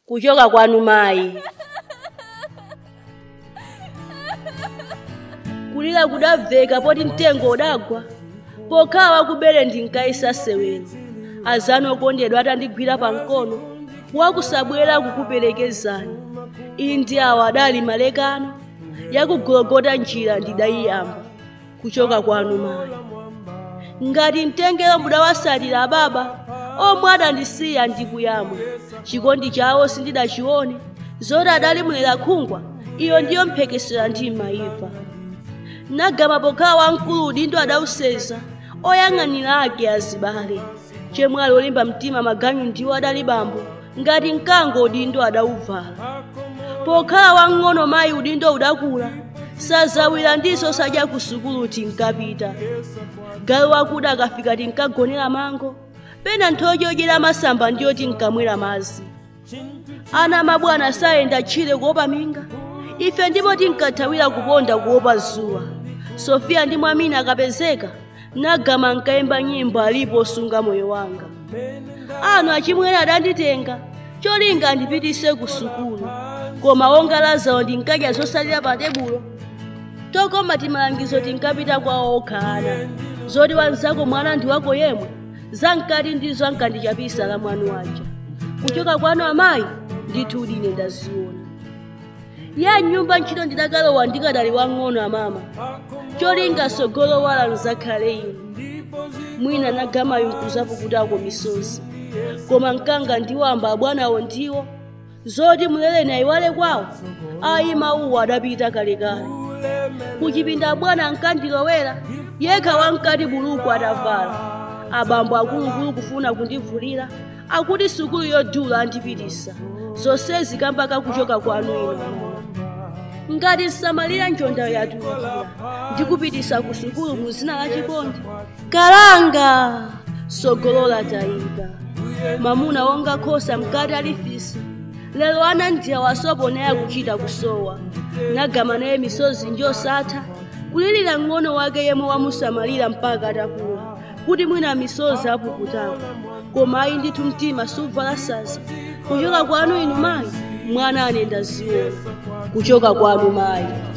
Kuchoka kwanu mayi. Kulira kudabveka poti mtengo udagwa. Pokawa kubere ndinkaisa sewero. Azano kondedwa atandigwira pamkono. Wakusabwera kukuperekezani. Indi awa adali malekano. Yakugologota njira ndidayiyamba. Kuchoka kwanu mayi. Ngati mtengero mudawasalira baba. Omwe adandisiya ndikuyamwa. Chikondi chawo sindidachione. Zoti adali mulera khungwa. Iyo ndiyo mphekesera ndi mayiva. Nagama pokawa mkulu udindo adawuseza. Oyang'anira ake azibale. Chemwe alolimba mtima maganyu ndiwo adali bambo. Ngati mkango udindo adawuvala. Pokawa wang'ono mayi udindo udakula. Sazawira ndiso sadya ku sukulu tinkapita. Galu wakuda akafika tinkagonera mango. Pena nthojojera masamba ndiyo tinkamwera mazi. Ana mabwana sayenda tchire kuopa minga. Ife ndipo tinkathawira kuponda kuopa zuwa. Sofia ndi mwamina akapezeka. Nagama nkaimba nyimbo alipo sunga moyo wanga. Ano achimwera adanditenga. Cholinga ndipitise ku sukulu. Koma wonga Lazaro ndinkadya zosalira pa tebulo. Tokoma timalangizo tinkapita kwa okhala. Zoti wanzako mwana ndi wako yemwe. Zankati ndizo ankandichapisa la mwanu waja. Kuchoka kwanu amayi ndithu ine ndaziona. Ya nyumba ntchito ndidakalowa ndikadali wang'ono amama. Cholinga sogolo wala nzakhale ine. Mwina nagama yunkuzapo kutako misozi. Koma nkanga ndiwamba abwanawo ndiwo. Zoti mulele na iwale kwawo. Ayi mauwa adapita kalekale. Kuchipinda bwana ankandilowera. Yekha wankati buluku atavala. Abambo akulu kufuna kundivulira. Akuti sukulu yodula andipitisa. Zonsezi kambaka kuchoka kwanu ino. Ngati nsamalira njonda yatulukira. Ndikupitisa ku sukulu mu zina la chikondi. Kalanga sogolola tayika. Mamuna wonga khosa mkati alifisa. Lelo ana ndiya wasoponera kuchita kusowa. Nagama naye misozi njosatha. Kulilira ng'ono wake yemwe wamusamalira mpaka atakula. Kuti mwina misozi apukutako. Koma ayi ndithu mtima suvala saza. Kuchoka kwanu inu mayi, mwana anenda ziona. Kuchoka kwanu mayi.